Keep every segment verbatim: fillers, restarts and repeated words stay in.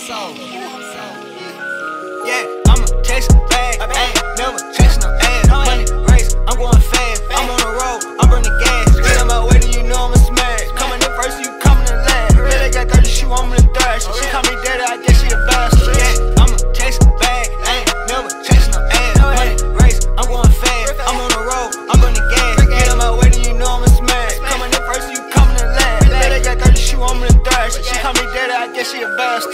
Yeah, I'ma chase a bag, I ain't never chasing no ass. Money race, I'm going fast. I'm on the road, I'm burning gas. Get on my way, do you know I'm a smash? Coming in first, you coming in last. Really got thirty shoe, I'm in the thrash. She call me daddy, I guess she the best. Yeah, I'ma chase a bag, I ain't never chasing no ass. Money race, I'm going fast. I'm on the road, I'm burning gas. Get on my way, do you know I'm a smash? Coming in first, you coming in last. Really got thirty shoe, I'm in the thrash. She call me daddy, I guess she the best.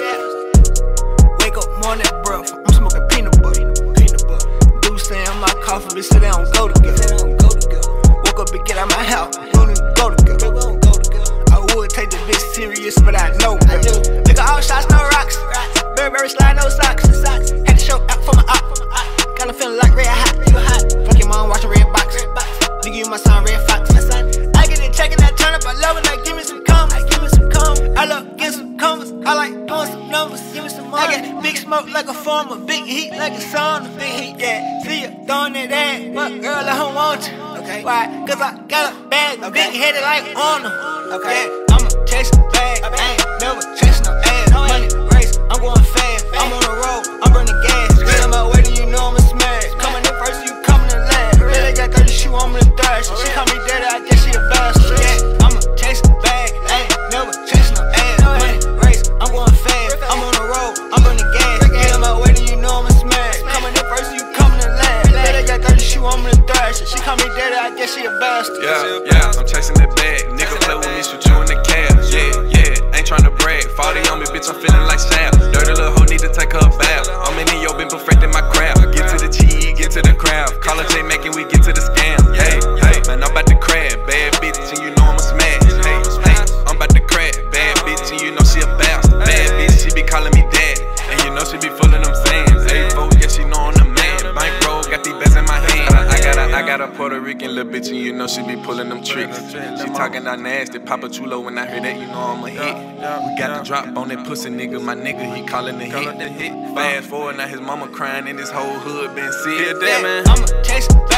Wake up, morning breath. I'm smoking peanut butter. Peanut butter. Dude saying my coffee, bitch, so they don't go together. Woke up and get out my house. We don't even go together. I would take the bitch serious, but I know. Nigga, all shots, no rocks. Burberry slide, no socks. Had to show out for my op. Kinda feeling like red hot. Fuck your mom, watching red box. Nigga, you my son, red fox. I get it checking that turn up. I love it, like give me some commas. Give me some commas. I love getting some commas. I like doing some numbers. Give me some money. I get big smoke like a farmer, big heat like a sauna. Big heat, yeah. See ya throwing that ass, but girl, I don't want you. Okay. Why? Cause I got a bag, okay. Big headed like Honor. Okay. Yeah, I'ma chase a bag, okay. I ain't never chasing no ass. Money race, I'm going fast. I'm on the road, I'm burning gas. Get on my way, do you know I'm a smash? Coming in first, you coming in last. Really got thirty shoe, I'm in the thrash. She call me daddy, I guess she a bastard. Yeah, I'ma chase a bag, I ain't never chasing no ass. Money race, I'm going fast. I'm on the road, I'm burning gas. Get on my way, do you know I'm a smash? Coming in first, you coming in last. Really got thirty shoe, I'm in the thrash. She call me daddy, I guess she a bastard. Yeah, yeah, I'm chasing that bag. Nigga play with me, shoot you in the cab. Yeah, yeah, ain't tryna brag. forty on me, bitch, I'm feeling like Sam. Dirty little hoe need to take her a bath. I'm in yo, been perfecting my craft. Get to the cheese, get to the craft. Call her J making, we get to the scam. Hey, hey, man, I'm about to crab. Bad bitch, and you know I'm a smash. Hey, hey, I'm about to crab. Bad bitch, and you know she a bastard. Bad bitch, she be calling me daddy. And you know she be full of them sands. Hey, folks, yeah, she know I'm the man. Bankroll, got these bets in my hand. I got a, I got a Puerto Rican little bitch, and you know she be pulling them tricks. She talking out nasty, Papa Chulo. When I hear that, you know I'm a hit. We got the drop on that pussy nigga, my nigga, he calling the hit. Fast forward, now his mama crying, and this whole hood been sick. Yeah, I'ma chase a